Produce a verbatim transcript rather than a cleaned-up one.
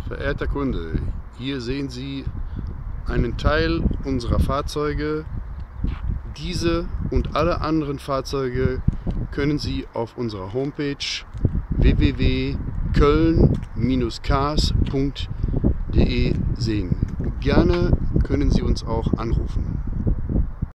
Verehrter Kunde, hier sehen Sie einen Teil unserer Fahrzeuge. Diese und alle anderen Fahrzeuge können Sie auf unserer Homepage w w w punkt köln Bindestrich cars punkt de sehen. Gerne können Sie uns auch anrufen.